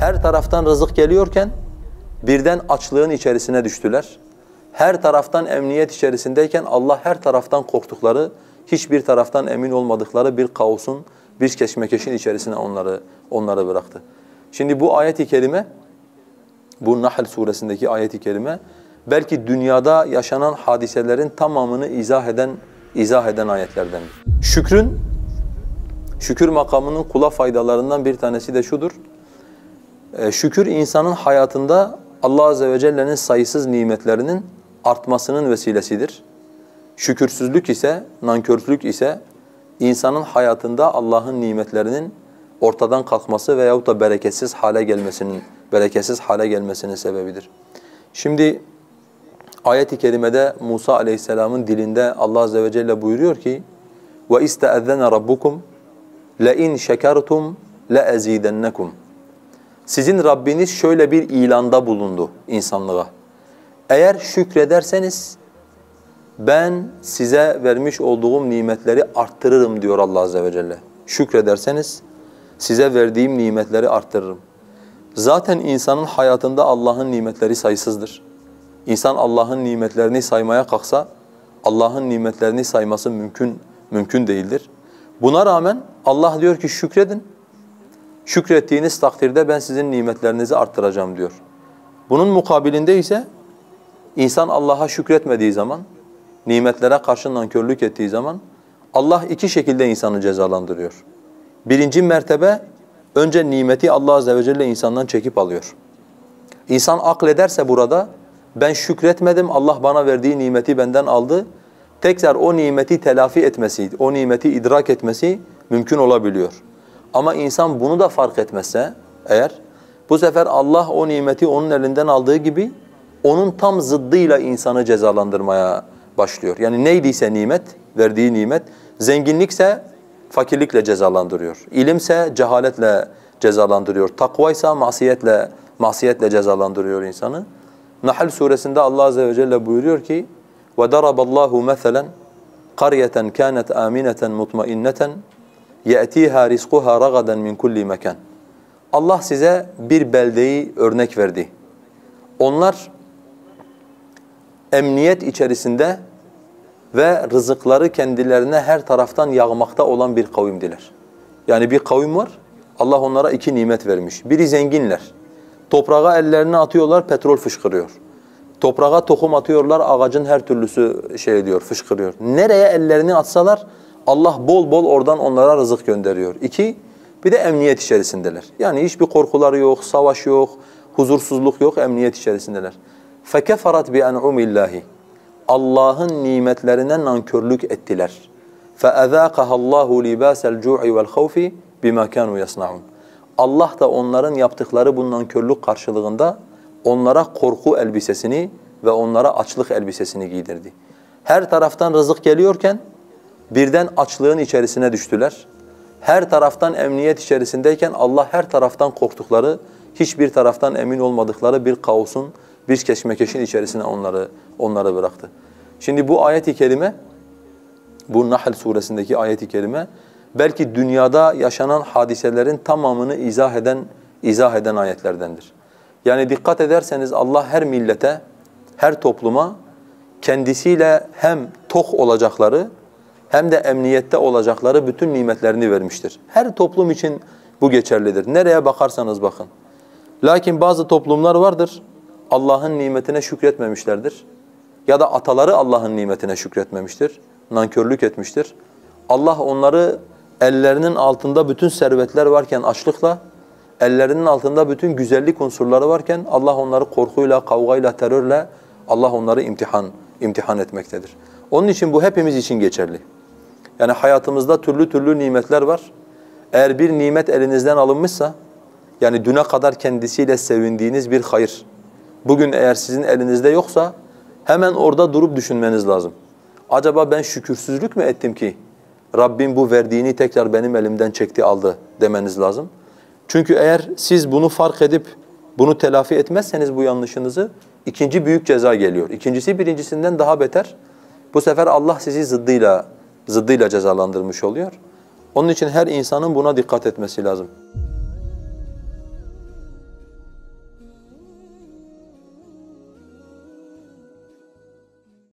Her taraftan rızık geliyorken birden açlığın içerisine düştüler. Her taraftan emniyet içerisindeyken Allah her taraftan korktukları, hiçbir taraftan emin olmadıkları bir kaosun, bir keşmekeşin içerisine onları bıraktı. Şimdi bu ayet-i kerime, bu Nahl suresindeki ayet-i kerime belki dünyada yaşanan hadiselerin tamamını izah eden ayetlerdendir. Şükür makamının kula faydalarından bir tanesi de şudur. Şükür insanın hayatında Allah Azze ve Celle'nin sayısız nimetlerinin artmasının vesilesidir. Şükürsüzlük ise, nankörlük ise insanın hayatında Allah'ın nimetlerinin ortadan kalkması veyahut da bereketsiz hale gelmesinin sebebidir. Şimdi ayet-i kerimede Musa Aleyhisselam'ın dilinde Allah Azze ve Celle buyuruyor ki: وَاِسْتَأَذَّنَ رَبُّكُمْ لَاِنْ شَكَرْتُمْ لَاَزِيدَنَّكُمْ. Sizin Rabbiniz şöyle bir ilanda bulundu insanlığa. Eğer şükrederseniz ben size vermiş olduğum nimetleri arttırırım diyor Allah Azze ve Celle. Şükrederseniz size verdiğim nimetleri arttırırım. Zaten insanın hayatında Allah'ın nimetleri sayısızdır. İnsan Allah'ın nimetlerini saymaya kalksa Allah'ın nimetlerini sayması mümkün değildir. Buna rağmen Allah diyor ki şükredin. Şükrettiğiniz takdirde ben sizin nimetlerinizi arttıracağım diyor. Bunun mukabilinde ise insan Allah'a şükretmediği zaman, nimetlere karşı nankörlük ettiği zaman Allah iki şekilde insanı cezalandırıyor. Birinci mertebe, önce nimeti Allah Azze ve Celle insandan çekip alıyor. İnsan aklederse burada, ben şükretmedim, Allah bana verdiği nimeti benden aldı, tekrar o nimeti telafi etmesi, o nimeti idrak etmesi mümkün olabiliyor. Ama insan bunu da fark etmezse eğer, bu sefer Allah o nimeti onun elinden aldığı gibi onun tam zıddıyla insanı cezalandırmaya başlıyor. Yani neydiyse nimet, verdiği nimet, zenginlikse fakirlikle cezalandırıyor. İlimse cehaletle cezalandırıyor. Takvaysa masiyetle cezalandırıyor insanı. Nahl suresinde Allah Azze ve Celle buyuruyor ki: وَدَرَبَ اللّٰهُ مَثَلًا قَرْيَةً كَانَتْ آمِنَةً مُطْمَئِنَّةً يَأْتِيهَا رِزْقُهَا رَغَدًا مِنْ كُلِّ مَكَانٍ. Allah size bir beldeyi örnek verdi. Onlar emniyet içerisinde ve rızıkları kendilerine her taraftan yağmakta olan bir kavimdiler. Yani bir kavim var, Allah onlara iki nimet vermiş. Biri zenginler, toprağa ellerini atıyorlar, petrol fışkırıyor. Toprağa tohum atıyorlar, ağacın her türlüsü fışkırıyor. Nereye ellerini atsalar Allah bol bol oradan onlara rızık gönderiyor. İki, bir de emniyet içerisindeler. Yani hiçbir korkuları yok, savaş yok, huzursuzluk yok, emniyet içerisindeler. فَكَفَرَتْ بِأَنْعُمِ اللّٰهِ. Allah'ın nimetlerine nankörlük ettiler. فَأَذَاقَهَا اللّٰهُ لِبَاسَ الْجُوعِ وَالْخَوْفِ بِمَا كَانُوا يَصْنَعُونَ. Allah da onların yaptıkları bu nankörlük karşılığında onlara korku elbisesini ve onlara açlık elbisesini giydirdi. Her taraftan rızık geliyorken birden açlığın içerisine düştüler. Her taraftan emniyet içerisindeyken Allah her taraftan korktukları, hiçbir taraftan emin olmadıkları bir kaosun, bir keşmekeşin içerisine onları bıraktı. Şimdi bu ayet-i kerime, bu Nahl suresindeki ayet-i kerime belki dünyada yaşanan hadiselerin tamamını izah eden ayetlerdendir. Yani dikkat ederseniz Allah her millete, her topluma kendisiyle hem tok olacakları hem de emniyette olacakları bütün nimetlerini vermiştir. Her toplum için bu geçerlidir. Nereye bakarsanız bakın. Lakin bazı toplumlar vardır, Allah'ın nimetine şükretmemişlerdir. Ya da ataları Allah'ın nimetine şükretmemiştir, nankörlük etmiştir. Allah onları ellerinin altında bütün servetler varken açlıkla, ellerinin altında bütün güzellik unsurları varken Allah onları korkuyla, kavgayla, terörle Allah onları imtihan etmektedir. Onun için bu hepimiz için geçerli. Yani hayatımızda türlü nimetler var. Eğer bir nimet elinizden alınmışsa, yani düne kadar kendisiyle sevindiğiniz bir hayır, bugün eğer sizin elinizde yoksa hemen orada durup düşünmeniz lazım. Acaba ben şükürsüzlük mü ettim ki Rabbim bu verdiğini tekrar benim elimden çekti aldı demeniz lazım. Çünkü eğer siz bunu fark edip bunu telafi etmezseniz bu yanlışınızı, ikinci büyük ceza geliyor. İkincisi birincisinden daha beter. Bu sefer Allah sizi zıddıyla cezalandırmış oluyor. Onun için her insanın buna dikkat etmesi lazım.